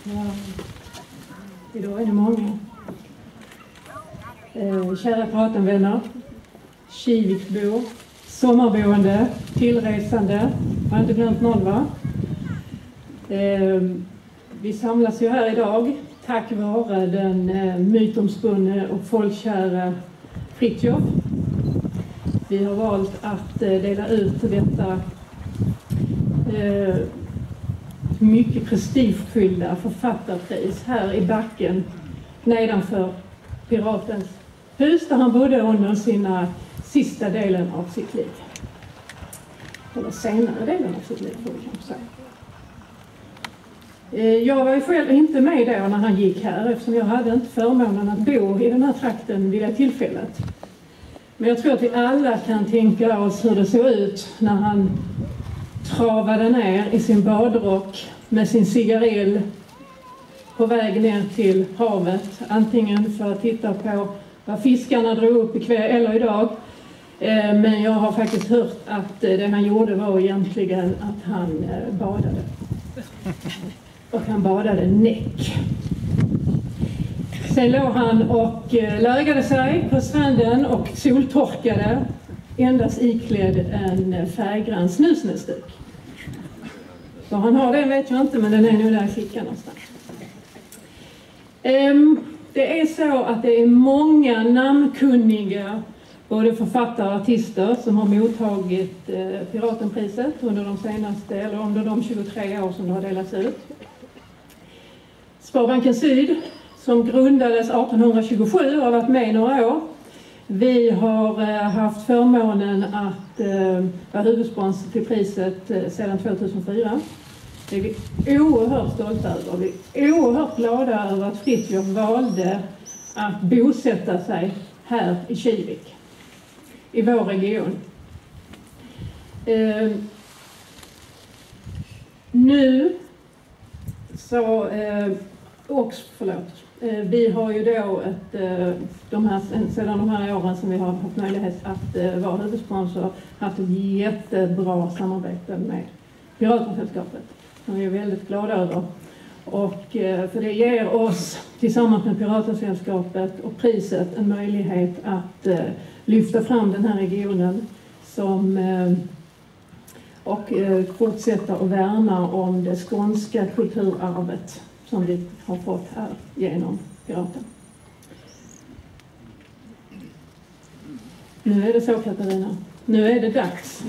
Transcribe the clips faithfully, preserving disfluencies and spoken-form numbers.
Ja, idag är det många. Eh, kära Piratenvänner, Kivikbor, sommarboende, tillresande. Jag har inte glömt någon, va? Eh, vi samlas ju här idag tack vare den eh, mytomspunne och folkkära Fritiof. Vi har valt att eh, dela ut detta eh, mycket prestigefyllda författarpris här i backen nedanför Piratens hus där han bodde under sina sista delen av sitt liv. Eller senare delen av sitt liv, får vi kanske säga. Jag var ju själv inte med då när han gick här, eftersom jag hade inte förmånen att bo i den här trakten vid det tillfället. Men jag tror att vi alla kan tänka oss hur det såg ut när han travade ner i sin badrock med sin cigarell på väg ner till havet. Antingen för att titta på vad fiskarna drog upp ikväll eller idag. Men jag har faktiskt hört att det han gjorde var egentligen att han badade. Och han badade näck. Sen låg han och lägade sig på stranden och soltorkade, endast iklädd en färggrann snusnäsduk. Så han har den vet jag inte, men den är nu där i fickan någonstans. Um, det är så att det är många namnkunniga både författare och artister som har mottagit eh, Piratenpriset under de senaste, eller under de tjugotre år som det har delats ut. Sparbanken Syd, som grundades arton tjugosju och har varit med i några år. Vi har eh, haft förmånen att eh, vara huvudsponsor till priset eh, sedan två tusen fyra. Det är vi oerhört stolta över. Vi är oerhört glada över att Fritiof valde att bosätta sig här i Kivik, i vår region. Eh, nu så, eh, också, förlåt, eh, vi har ju då ett, eh, de här, sedan de här åren som vi har haft möjlighet att eh, vara huvudsponsor, haft ett jättebra samarbete med Piratensällskapet, som vi är väldigt glada över. Och eh, för det ger oss tillsammans med Piratensällskapet och priset en möjlighet att eh, lyfta fram den här regionen som, eh, och eh, fortsätta att värna om det skånska kulturarvet som vi har fått här genom Piraten. Nu är det så, Katarina. Nu är det dags.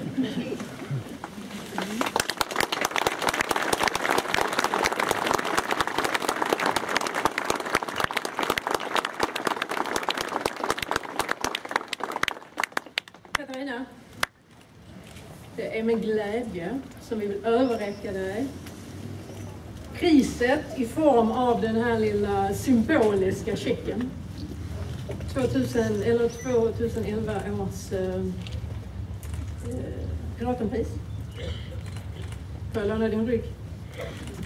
Katarina, det är med glädje som vi vill överräcka dig priset i form av den här lilla symboliska checken. tvåtusen, eller tjugoelva års eh, Piratenpris. Får jag låna din rygg?